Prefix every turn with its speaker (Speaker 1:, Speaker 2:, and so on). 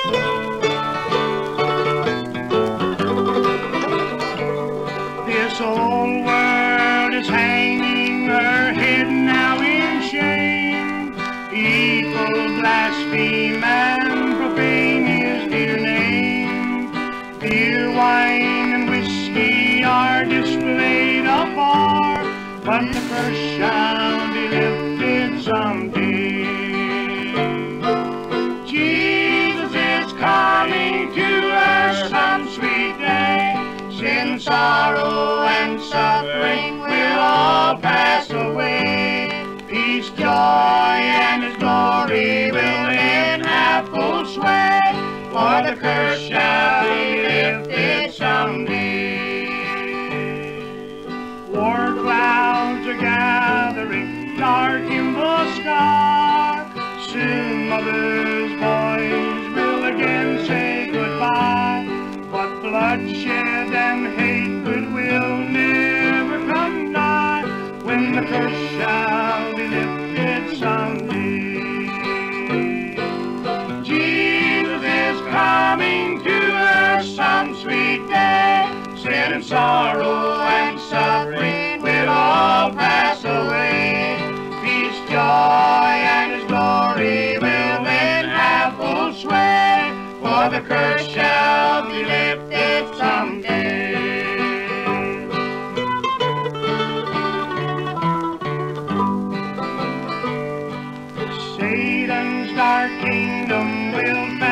Speaker 1: This old world is hanging her head now in shame. People blaspheme and profane his dear name. Beer, wine, and whiskey are displayed afar, but the curse shall be lifted someday. Jesus is coming to us some sweet day. Sin, sorrow, and suffering will all pass away. Peace, joy, and His glory will then have full sway, for the curse shall be lifted someday. War clouds are gathering dark in the sky. Soon mothers' boys will again say goodbye, but bloodshed and hatred will never come nigh when the curse shall be lifted someday. Jesus is coming to us some sweet day. Sin and sorrow and suffering will all pass away. Peace, joy, and His glory will then have full sway, for the curse shall be lifted someday. Satan's dark kingdom will